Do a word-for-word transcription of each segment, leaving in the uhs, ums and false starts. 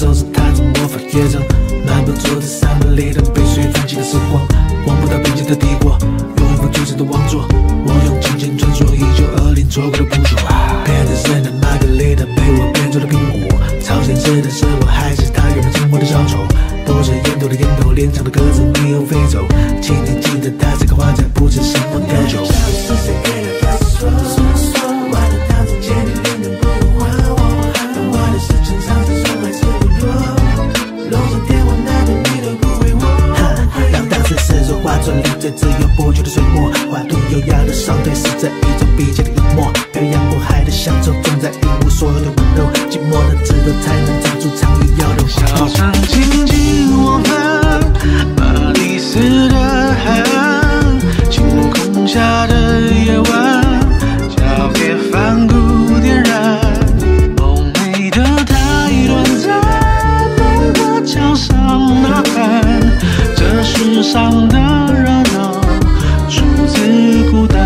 手指弹着魔法乐章，漫步坐在山门里的被水放弃的时光，望不到边界的帝国，永无主持的王座。我用金钱穿梭一九二零错过的部署，变成圣的玛格丽特被我变做了苹果。超现实的是我还是他原本生活的小丑，多着烟斗的烟斗，连长的鸽子逆游飞走。请你记得他是个花仔，不是什么雕酒。是谁给他开始说说说，我的当时见你脸能不能还我？当我的事情常常说还是不多，楼上电话那头你都不回我。让当时是说话中立着只有不久的水墨，画图优雅的上对是这一种笔尖的隐没，漂洋过海的乡愁总在一无所有的温柔，寂寞的指头才能唱出长与摇的小城静静我们巴黎斯的海，晴空下的夜晚，交给梵谷点燃，梦美的太短暂，梦的桥上呐喊，这世上的热闹出自孤单。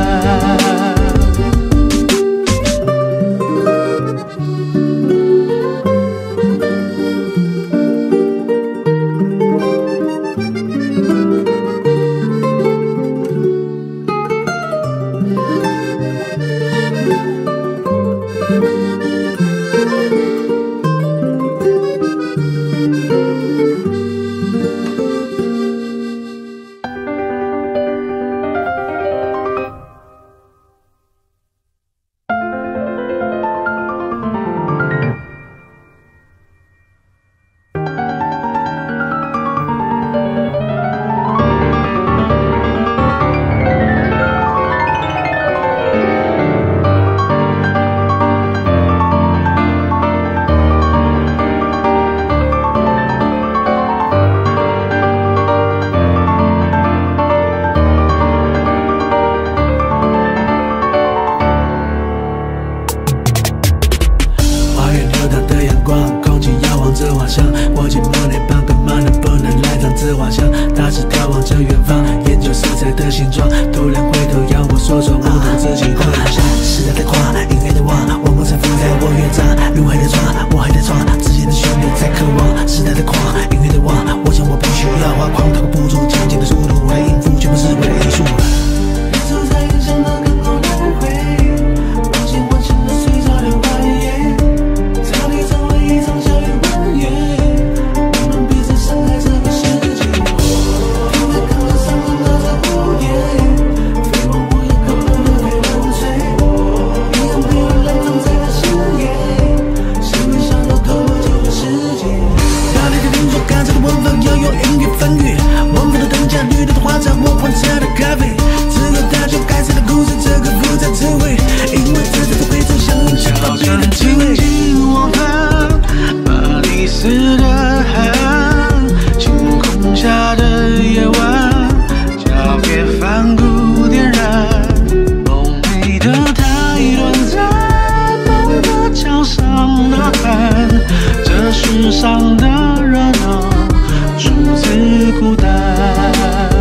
世上的热闹出自孤单。